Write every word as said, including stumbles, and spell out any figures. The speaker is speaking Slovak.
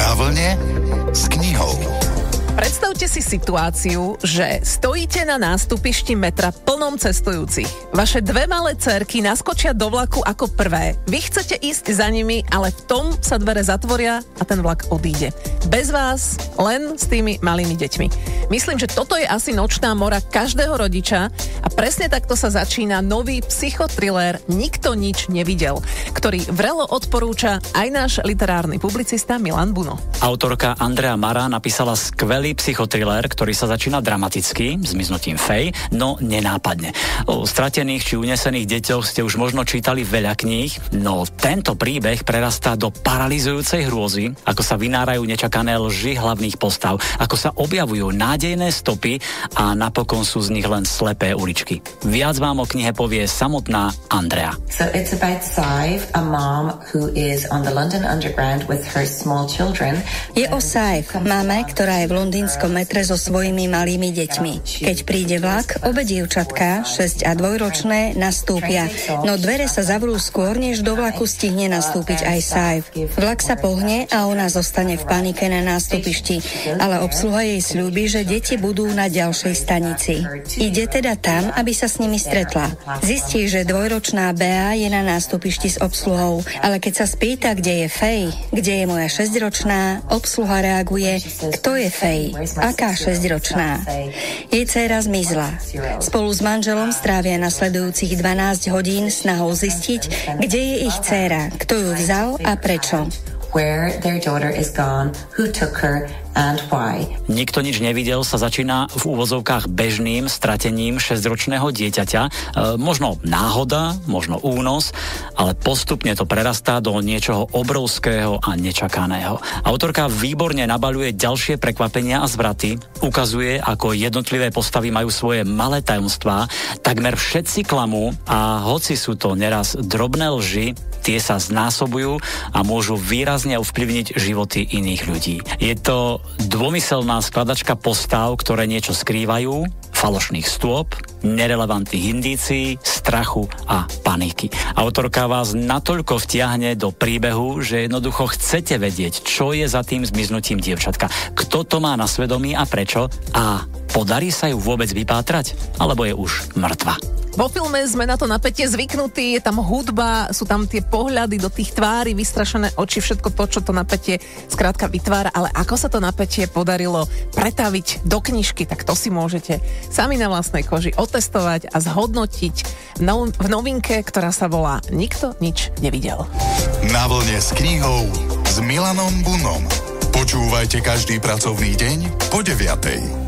Na vlne s knihou. Predstavte si situáciu, že stojíte na nástupišti metra plnom cestujúcich. Vaše dve malé dcérky naskočia do vlaku ako prvé. Vy chcete ísť za nimi, ale v tom sa dvere zatvoria a ten vlak odíde. Bez vás, len s tými malými deťmi. Myslím, že toto je asi nočná mora každého rodiča a presne takto sa začína nový psychotriller Nikto nič nevidel, ktorý vrelo odporúča aj náš literárny publicista Milan Buno. Autorka Andrea Mara napísala skvelý psychotriller, ktorý sa začína dramaticky, zmiznutím Fej, no nenápadne. O stratených či unesených deťoch ste už možno čítali veľa kníh, no tento príbeh prerastá do paralyzujúcej hrôzy, ako sa vynárajú nečakané lži hlavných postav, ako sa objavujú nádejné stopy a napokon sú z nich len slepé uličky. Viac vám o knihe povie samotná Andrea. So it's about Saif, a mom who is on the London Underground with her small children. Je o Saif, mame, ktorá je v londýnskom metre so svojimi malými deťmi. Keď príde vlak, obe dievčatká, šesť a dvojročné, nastúpia, no dvere sa zavrú skôr, než do vlaku stihne nastúpiť aj Saif. Vlak sa pohne a ona zostane v panike na nástupišti, ale obsluha jej sľúbi, že deti budú na ďalšej stanici. Ide teda tam, aby sa s nimi stretla. Zistí, že dvojročná Bea je na nástupišti s obsluhou, ale keď sa spýta, kde je Fej, kde je moja šesťročná, obsluha reaguje, kto je Fej, aká šesťročná. Jej dcéra zmizla. Spolu s manželom strávia nasledujúcich dvanásť hodín snahou zistiť, kde je ich dcéra, kto ju vzal a prečo. Where their daughter is gone, who took her, and why. Nikto nič nevidel sa začína v úvozovkách bežným stratením šesťročného dieťaťa. E, možno náhoda, možno únos, ale postupne to prerastá do niečoho obrovského a nečakaného. Autorka výborne nabaľuje ďalšie prekvapenia a zvraty, ukazuje, ako jednotlivé postavy majú svoje malé tajomstvá, takmer všetci klamú a hoci sú to neraz drobné lži, tie sa znásobujú a môžu výrazne ovplyvniť životy iných ľudí. Je to dvomyselná skladačka postav, ktoré niečo skrývajú, falošných stôp, nerelevantných indícií, strachu a paniky. Autorka vás natoľko vtiahne do príbehu, že jednoducho chcete vedieť, čo je za tým zmiznutím dievčatka, kto to má na svedomí a prečo a podarí sa ju vôbec vypátrať, alebo je už mŕtva. Vo filme sme na to napätie zvyknutí, je tam hudba, sú tam tie pohľady do tých tvári, vystrašené oči, všetko to, čo to napätie skrátka vytvára, ale ako sa to napätie podarilo pretaviť do knižky, tak to si môžete sami na vlastnej koži otestovať a zhodnotiť v novinke, ktorá sa volá Nikto nič nevidel. Na vlne s knihou s Milanom Bunom. Počúvajte každý pracovný deň po deviatej.